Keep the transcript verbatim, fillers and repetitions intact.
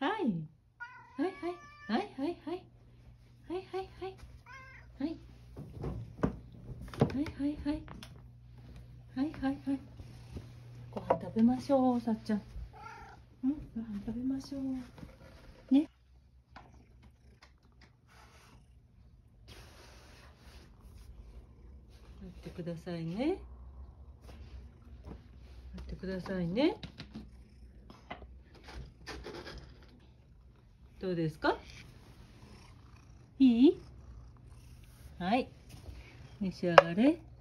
はいはいはいはいはいはいはいはいはいはいはいはいはいはいはいはい。ご飯食べましょう、さっちゃん。うん、ご飯食べましょう。ね。待ってくださいね。待ってくださいね。どうですか？いい？はい。召し上がれ。